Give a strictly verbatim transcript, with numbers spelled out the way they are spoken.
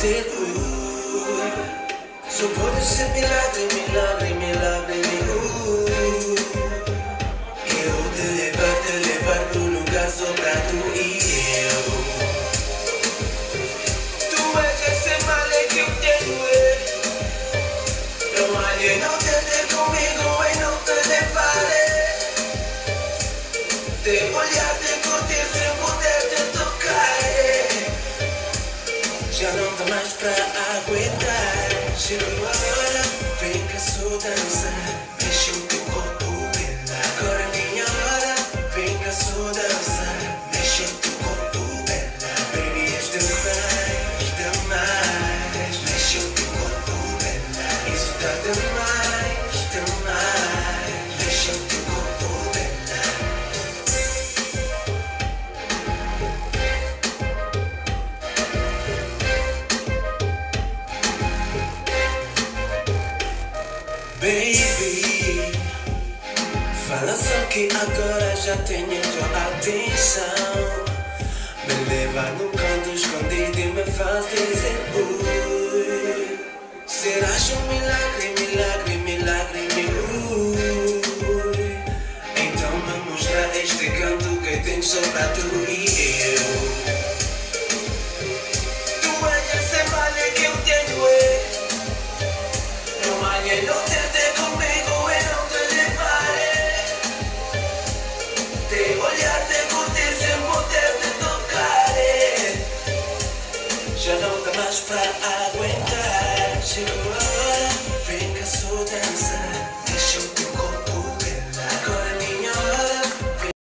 dizer ui. Só pode ser milagre, milagre, milagre, ui. Eu te levar, te levar pro lugar só pra tu e eu. Tu és esse mal que eu tenho, é. Não há de não te ter comigo e não te levar, é. Te olhar, te curtir sem poder te tocar, é. Já não dá mais pra aguentar. Chegou agora, vem cá só dançar. Mexe o teu corpo, bela. Agora é minha hora, vem cá só dançar. Mexe o teu corpo, bela. Baby, és demais, demais. Mexe o teu corpo, bela. Isso tá demais, demais. Mexe o teu corpo, bela. Baby, fala só que agora já tenho tua atenção. Me leva no canto escondido e me faz dizer ui. Serás um milagre, milagre, milagre, ui. Então me mostra este canto que tenho só pra tu e eu. Tu és esse mal que eu tenho, é. Não há ninguém não te ter comigo e não te levar, é. Te olhar, te curtir sem poder te tocar, é. Já não dá mais pra